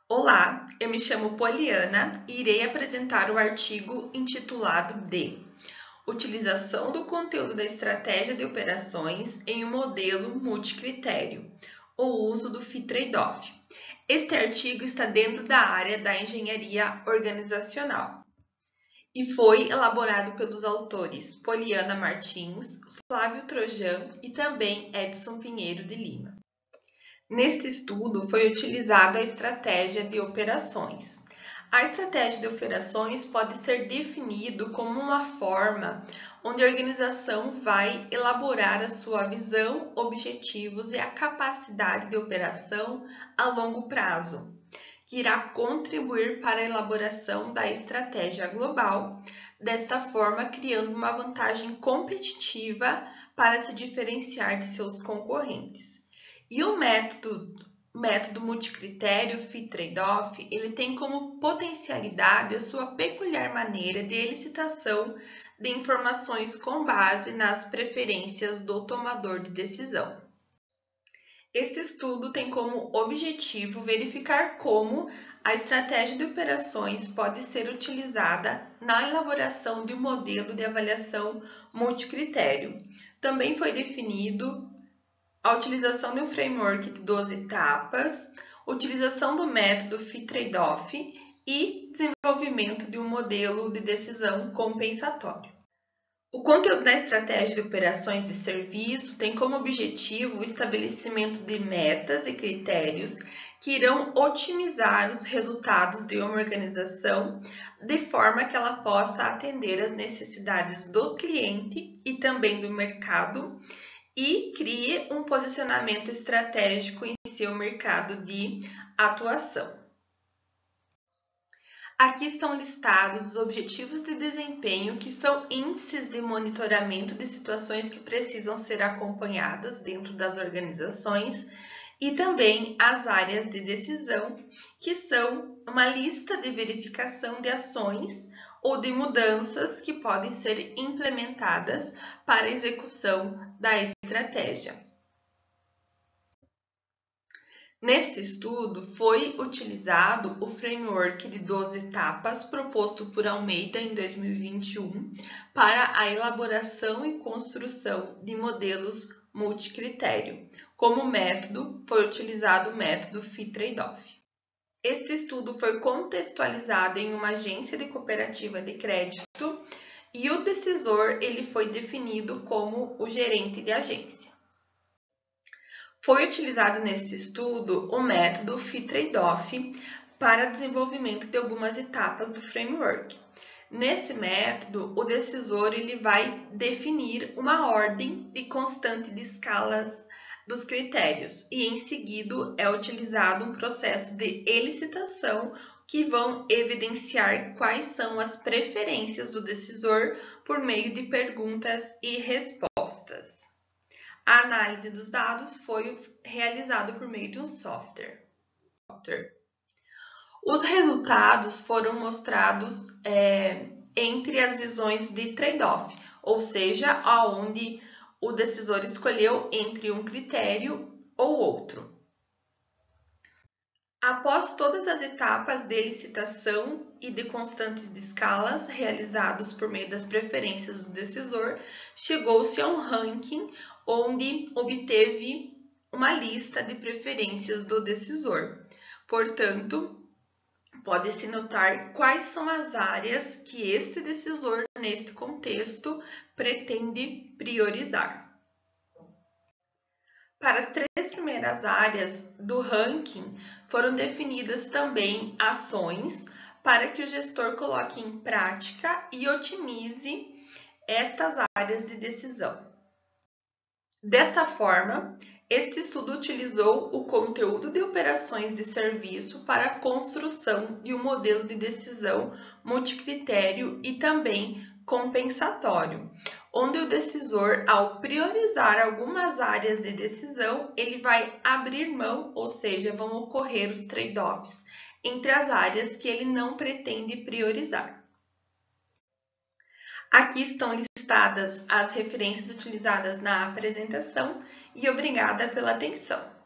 Olá, eu me chamo Poliana e irei apresentar o artigo intitulado de Utilização do conteúdo da estratégia de operações em um modelo multicritério, o uso do Fee Trade-off. Este artigo está dentro da área da engenharia organizacional e foi elaborado pelos autores Poliana Martins, Flávio Trojan e também Edson Pinheiro de Lima. Neste estudo, foi utilizada a estratégia de operações. A estratégia de operações pode ser definido como uma forma onde a organização vai elaborar a sua visão, objetivos e a capacidade de operação a longo prazo, que irá contribuir para a elaboração da estratégia global, desta forma criando uma vantagem competitiva para se diferenciar de seus concorrentes. E o método multicritério Fee Trade-off, ele tem como potencialidade a sua peculiar maneira de elicitação de informações com base nas preferências do tomador de decisão. Este estudo tem como objetivo verificar como a estratégia de operações pode ser utilizada na elaboração de um modelo de avaliação multicritério. Também foi definido a utilização de um framework de 12 etapas, utilização do método Fee Trade-off e desenvolvimento de um modelo de decisão compensatório. O conteúdo da estratégia de operações de serviço tem como objetivo o estabelecimento de metas e critérios que irão otimizar os resultados de uma organização de forma que ela possa atender às necessidades do cliente e também do mercado e crie um posicionamento estratégico em seu mercado de atuação. Aqui estão listados os objetivos de desempenho, que são índices de monitoramento de situações que precisam ser acompanhadas dentro das organizações, e também as áreas de decisão, que são uma lista de verificação de ações ou de mudanças que podem ser implementadas para a execução da estratégia. Neste estudo, foi utilizado o framework de 12 etapas proposto por Almeida em 2021 para a elaboração e construção de modelos multicritério. Como método, foi utilizado o método Fee Trade-off. Este estudo foi contextualizado em uma agência de cooperativa de crédito e o decisor ele foi definido como o gerente de agência. Foi utilizado nesse estudo o método Fee Trade-off para desenvolvimento de algumas etapas do framework. Nesse método, o decisor ele vai definir uma ordem de constante de escalas dos critérios e em seguida é utilizado um processo de elicitação que vão evidenciar quais são as preferências do decisor por meio de perguntas e respostas. A análise dos dados foi realizada por meio de um software. Os resultados foram mostrados entre as visões de trade-off, ou seja, aonde o decisor escolheu entre um critério ou outro. Após todas as etapas de licitação e de constantes de escalas realizados por meio das preferências do decisor, chegou-se a um ranking onde obteve uma lista de preferências do decisor. Portanto, pode-se notar quais são as áreas que este decisor, neste contexto, pretende priorizar. Para as três primeiras áreas do ranking, foram definidas também ações para que o gestor coloque em prática e otimize estas áreas de decisão. Desta forma, este estudo utilizou o conteúdo de operações de serviço para a construção de um modelo de decisão multicritério e também compensatório, onde o decisor, ao priorizar algumas áreas de decisão, ele vai abrir mão, ou seja, vão ocorrer os trade-offs entre as áreas que ele não pretende priorizar. Aqui estão listadas as referências utilizadas na apresentação e obrigada pela atenção.